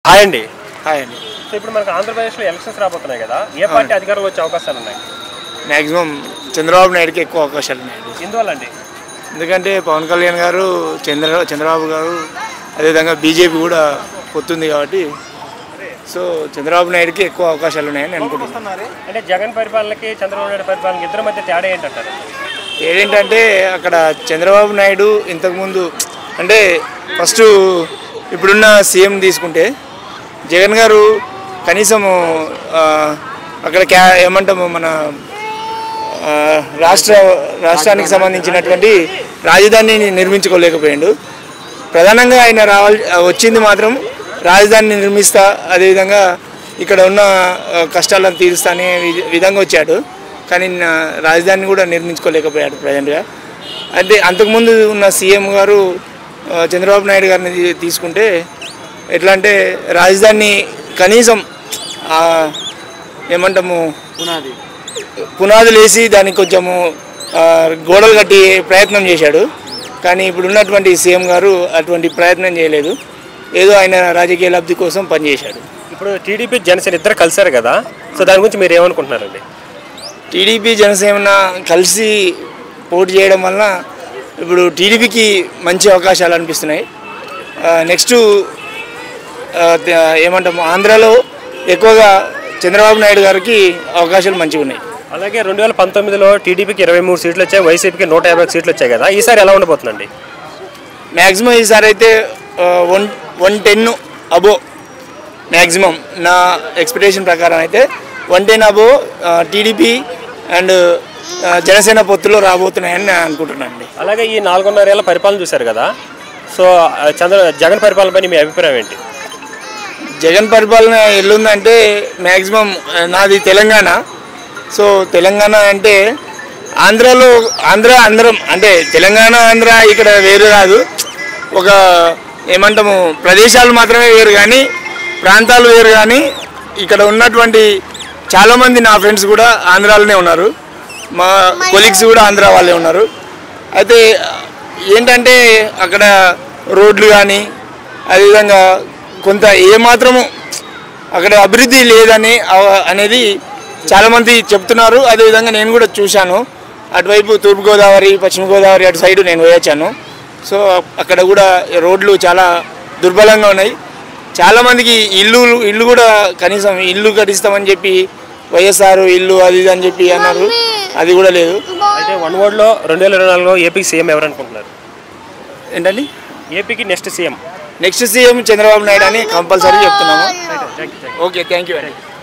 Hi అండి. Hi అండి. So ఇప్పుడు మనకు ఆంధ్రప్రదేశ్లో ఎలక్షన్స్ రాబోతున్నాయి కదా, ఏ పార్టీ అధికారంలో వచ్చే అవకాశాలు ఉన్నాయి? మ్యాక్సిమం చంద్రబాబు నాయుడుకి ఎక్కువ అవకాశాలు ఉన్నాయండి. ఎందువల్ల అండి? ఎందుకంటే పవన్ కళ్యాణ్ గారు, చంద్రబాబు గారు, అదేవిధంగా బీజేపీ కూడా పొత్తుంది కాబట్టి సో చంద్రబాబు నాయుడుకి ఎక్కువ అవకాశాలు ఉన్నాయని అనుకుంటున్నాను. అంటే జగన్ పరిపాలనకి చంద్రబాబు నాయుడు పరిపాలనకి ఇద్దరి మధ్య తేడా ఏంటంటారు? ఏంటంటే అక్కడ చంద్రబాబు నాయుడు ఇంతకుముందు అంటే ఫస్ట్ ఇప్పుడున్న సీఎం తీసుకుంటే జగన్ గారు కనీసము అక్కడ ఏమంటాము మన రాష్ట్రానికి సంబంధించినటువంటి రాజధానిని నిర్మించుకోలేకపోయాడు. ప్రధానంగా ఆయన వచ్చింది మాత్రం రాజధానిని నిర్మిస్తా, అదేవిధంగా ఇక్కడ ఉన్న కష్టాలను తీరుస్తా అనే విధంగా వచ్చాడు. కానీ రాజధానిని కూడా నిర్మించుకోలేకపోయాడు ప్రజెంట్గా. అంటే అంతకుముందు ఉన్న సీఎం గారు చంద్రబాబు నాయుడు గారిని తీసుకుంటే ఎట్లా అంటే రాజధాని కనీసం ఏమంటాము పునాదులు వేసి దానికి కొంచెము గోడలు కట్టి ప్రయత్నం చేశాడు. కానీ ఇప్పుడు ఉన్నటువంటి సీఎం గారు అటువంటి ప్రయత్నం చేయలేదు, ఏదో ఆయన రాజకీయ లబ్ధి కోసం పనిచేశాడు. ఇప్పుడు టీడీపీ జనసేన ఇద్దరు కలిశారు కదా, సో దాని గురించి మీరు ఏమనుకుంటున్నారండి? టీడీపీ జనసేన కలిసి పోటీ చేయడం వలన ఇప్పుడు టీడీపీకి మంచి అవకాశాలు అనిపిస్తున్నాయి. నెక్స్ట్ ఏమంటాము ఆంధ్రాలో ఎక్కువగా చంద్రబాబు నాయుడు గారికి అవకాశాలు మంచిగా ఉన్నాయి. అలాగే 2019లో టీడీపీకి 23 సీట్లు వచ్చాయి, వైసీపీకి 150 సీట్లు వచ్చాయి కదా, ఈసారి ఎలా ఉండబోతుందండి? మ్యాక్సిమం ఈసారి అయితే 110 అబో మ్యాక్సిమం నా ఎక్స్పెక్టేషన్ ప్రకారం అయితే 110 అబో టీడీపీ అండ్ జనసేన పొత్తులో రాబోతున్నాయని నేను అనుకుంటున్నాను అండి. అలాగే ఈ 4.5 ఏళ్ళ పరిపాలన చూశారు కదా, సో జగన్ పరిపాలనపై మీ అభిప్రాయం ఏంటి? జగన్ పరిపాలన ఎల్లుందంటే మ్యాక్సిమం నాది తెలంగాణ. సో తెలంగాణ అంటే అందరం అంటే తెలంగాణ ఆంధ్ర ఇక్కడ వేరు కాదు, ఒక ఏమంటాము ప్రదేశాలు మాత్రమే వేరు కానీ ప్రాంతాలు వేరు. కానీ ఇక్కడ ఉన్నటువంటి చాలామంది నా ఫ్రెండ్స్ కూడా ఆంధ్రాలోనే ఉన్నారు, మా కొలీగ్స్ కూడా ఆంధ్ర వాళ్ళే ఉన్నారు. అయితే ఏంటంటే అక్కడ రోడ్లు కానీ అదేవిధంగా కొంత ఏమాత్రము అక్కడ అభివృద్ధి లేదని అనేది చాలామంది చెప్తున్నారు. అదేవిధంగా నేను కూడా చూశాను, అటువైపు తూర్పుగోదావరి, పశ్చిమ గోదావరి అటు సైడు నేను వేయొచ్చాను. సో అక్కడ కూడా రోడ్లు చాలా దుర్బలంగా ఉన్నాయి. చాలామందికి ఇల్లు కూడా కనీసం ఇల్లు కట్టిస్తామని చెప్పి వైఎస్ఆర్ ఇల్లు అది ఇది అని చెప్పి అన్నారు, అది కూడా లేదు. అయితే వన్ వర్డ్లో 2024లో ఏపీకి సీఎం ఎవరు అనుకుంటున్నారు? ఏంటండి ఏపీకి నెక్స్ట్ సీఎం చంద్రబాబు నాయుడు అని కంపల్సరీ చెప్తున్నాము. ఓకే, థ్యాంక్ యూ అండి.